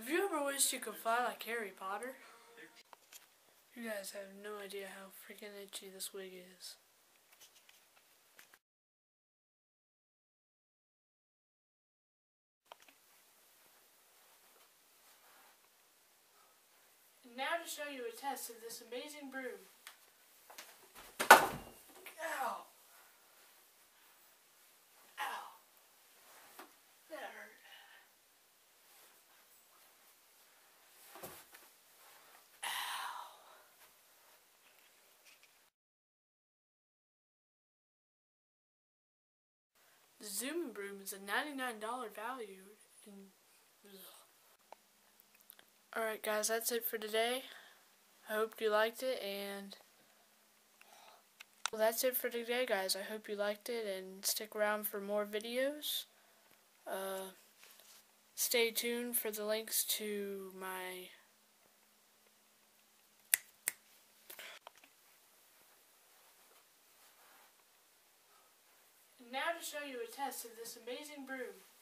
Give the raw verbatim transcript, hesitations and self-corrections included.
Have you ever wished you could fly like Harry Potter? You guys have no idea how freaking itchy this wig is. And now to show you a test of this amazing broom. Ow! Ow! That hurt. The Zoomin Broom is a ninety-nine dollar value. Alright guys, that's it for today. I hope you liked it, and well, that's it for today guys. I hope you liked it, and stick around for more videos. Uh, stay tuned for the links to my now to show you a test of this amazing broom.